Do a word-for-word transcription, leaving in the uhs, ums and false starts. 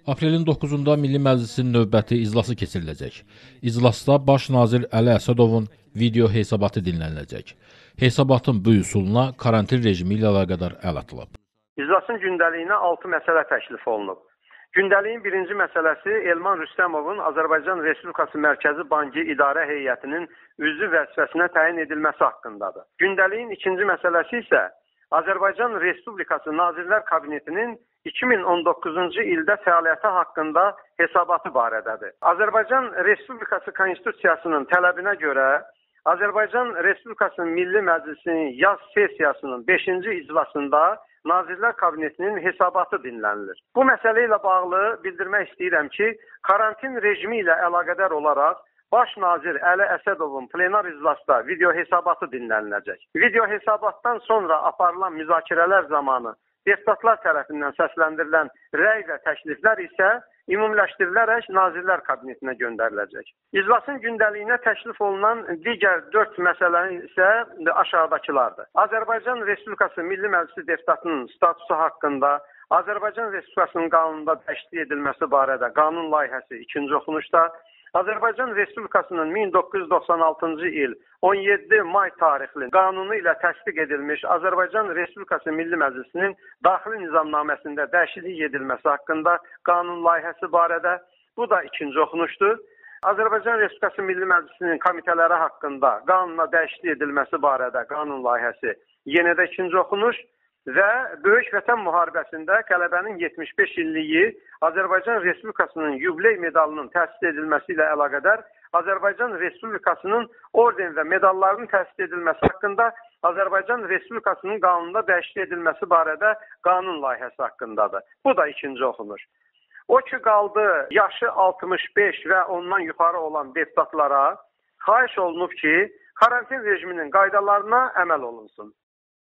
Aprelin doqquzunda Milli Məclisin növbəti iclası keçiriləcək. İclasda Baş nazir Əli Əsədovun video hesabatı dinləniləcək. Hesabatın bu üsuluna karantin rejimi ilə əlaqədar əl atılıb. İclasın gündəliyinə altı məsələ təklif olunub. Gündəliyin birinci məsələsi Elman Rüstəmovun Azərbaycan Respublikası Mərkəzi Bankı İdarə Heyətinin üzvü vəzifəsinə təyin edilməsi haqqındadır. Gündəliyin ikinci məsələsi isə Azərbaycan Respublikası Nazirlər Kabinetinin iki min on doqquzuncu ildə fəaliyyəti haqqında hesabatı barədədir. Azərbaycan Respublikası Konstitusiyasının tələbinə görə Azərbaycan Respublikasının Milli Məclisinin yaz sessiyasının beşinci iclasında Nazirlər Kabinetinin hesabatı dinlənilir. Bu məsələ ilə bağlı bildirmək istəyirəm ki, karantin rejimi ilə əlaqədar olaraq Baş nazir Əli Əsədovun plenar iclasda video hesabatı dinləniləcək. Video hesabatdan sonra aparılan müzakirələr zamanı deputatlar tərəfindən səsləndirilən rəy və təkliflər isə ümumiləşdirilərək Nazirlər Kabinetinə göndəriləcək. İclasın gündəliyinə təklif olunan digər dörd məsələ isə aşağıdakılardır. Azərbaycan Respublikası Milli Məclisi deputatının statusu haqqında Azərbaycan Respublikasının qanununda dəyişiklik edilməsi barədə qanun layihəsi ikinci oxunuşda, Azərbaycan Respublikasının min doqquz yüz doxsan altıncı il on yeddi may tarixli qanunu ilə təsdiq edilmiş Azərbaycan Respublikası Milli Məclisinin daxili nizamnaməsində dəyişiklik edilməsi haqqında qanun layihəsi barədə, bu da ikinci oxunuşdur. Azərbaycan Respublikası Milli Məclisinin komitələri haqqında qanuna dəyişiklik edilməsi barədə qanun layihəsi yenə də ikinci oxunuş. Və Böyük Vətən müharibəsində qələbənin yetmiş beş illiyi Azərbaycan Respublikasının yubiley medalının təsis edilməsi ilə əlaqədar Azərbaycan Respublikasının orden və medallarının təsis edilməsi haqqında Azərbaycan Respublikasının qanununda dəyişiklik edilməsi barədə qanun layihəsi haqqındadır. Bu da ikinci oxunuş. O ki qaldı yaşı altmış beş və ondan yuxarı olan deputatlara xahiş olunub ki, karantin rejiminin qaydalarına əməl olunsun.